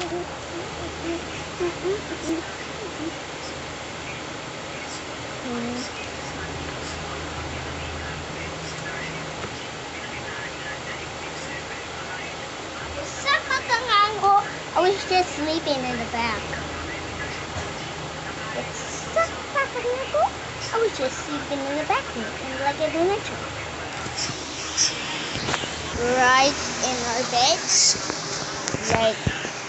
I was just sleeping in the back. I was just sleeping in the back like a dimension. Right in our beds. Right.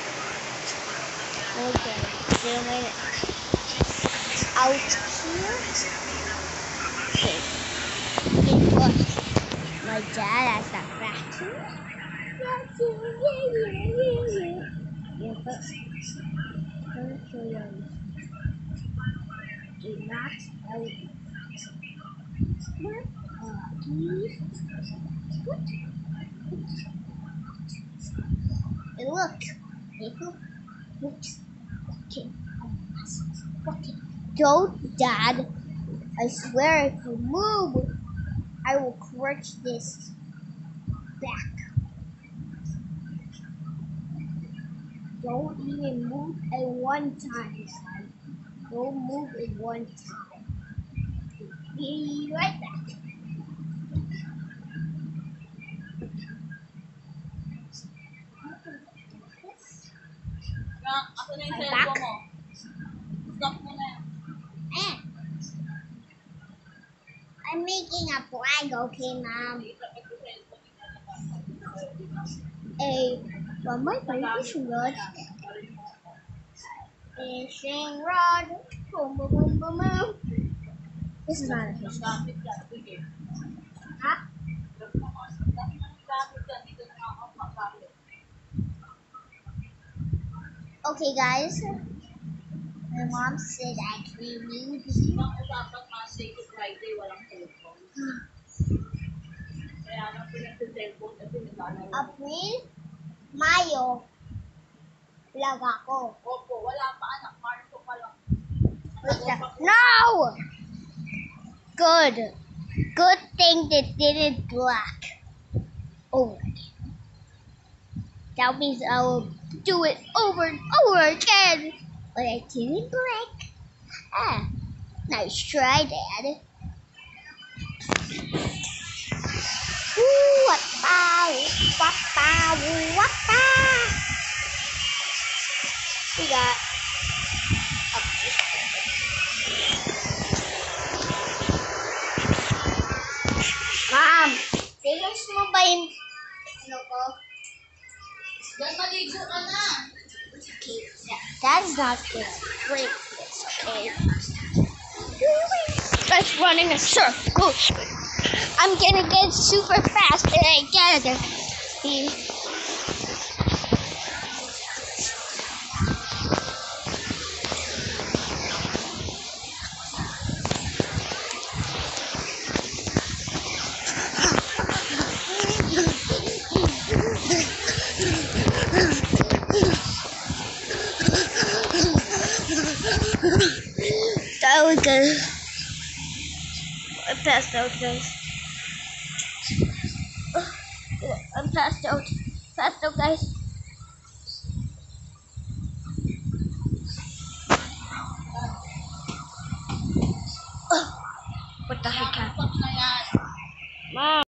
Okay. Zoom in out here. Okay. Guess what? My dad has that vacuum. Yeah, but do not help. And look, don't, Dad. I swear if you move, I will crush this back. Don't even move at one time, son. Don't move at one time. Be right back. I'm back. I'm making a flag, okay, Mom? Well, my fishing rod. Fishing rod. Boom, boom, boom, boom, boom. This is not a fishing rod. Huh? Okay, guys. My mom said I can use this. April, Mayo, vlog ako. Opo, wala pa anak, Marso pa lang. No! Good. Good thing that didn't black. Over again. That means I will do it over and over again. But I didn't black. Nice try, Dad. We got Mom, serious mo ba yung ano ko? Maligo ka na. Okay, that's not gonna break this, okay? Just running a circle. I'm gonna get super fast and I gotta be. That was good. I passed out, guys. I'm passed out. Passed out, guys. What the heck happened? Mom.